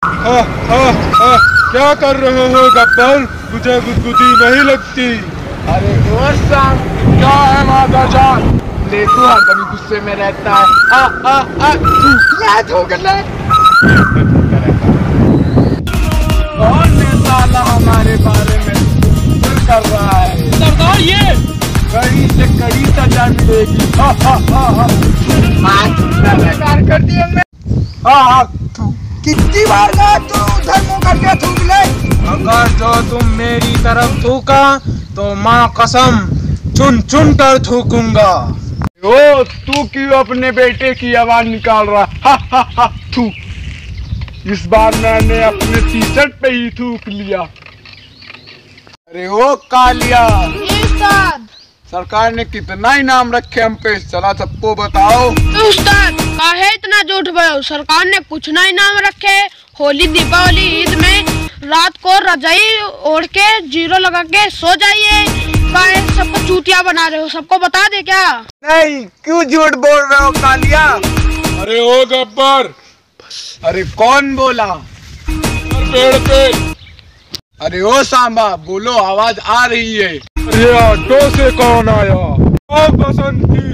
क्या कर रहे हो गब्बर? मुझे गुदगुदी नहीं लगती। अरे दोस्त क्या है माता जान? ले तू हर कभी गुस्से में रहता है। कौन है साला हमारे बारे में कर रहा है? सरदार ये कड़ी से कड़ी सजा मिलेगी। बेकार कर दिया मैं। कितनी बार तू उधर मुँह करके थूक ले। अगर जो तुम मेरी तरफ थूका तो माँ कसम चुन चुन कर थूकूंगा। ओ तू क्यों अपने बेटे की आवाज निकाल रहा? थू। इस बार मैंने अपने टी शर्ट पे ही थूक लिया। अरे ओ कालिया, उस्ताद सरकार ने कितना इनाम रखे हम पे, चला सबको बताओ। उस्ताद काहे इतना झूठ बोलो? सरकार ने कुछ ना इनाम रखे। होली दीपावली ईद में रात को रजाई ओढ़ के जीरो लगा के सो जाइए। काहे सबको चूतिया बना रहे हो? सबको बता दे क्या? नहीं, क्यों झूठ बोल रहे हो कालिया? अरे ओ गब्बर, अरे कौन बोला? पेड़ पे। अरे ओ सांबा बोलो, आवाज आ रही है। अरे ऑटो से कौन आया? ओ बसंती।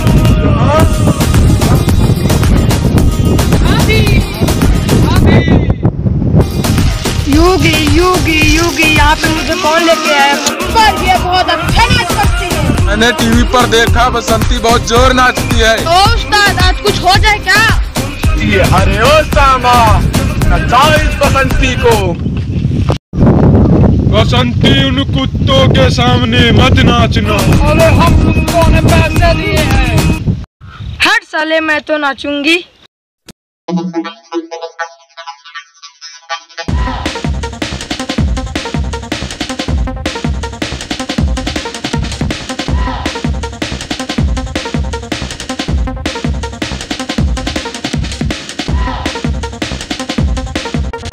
युगी युगी युगी, यहाँ पे मुझे कौन लेके आया? पर ये बहुत अच्छा नाच करती है। मैंने टीवी पर देखा, बसंती बहुत जोर नाचती है। तो उस्ताद आज कुछ हो जाए क्या? अरे ओ सांबा, नचाओ इस बसंती को। बसंती, उन कुत्तों के सामने मत नाचना। अरे हम कुत्तों ने पैसे दिए हैं। हट साले, मैं तो नाचूंगी।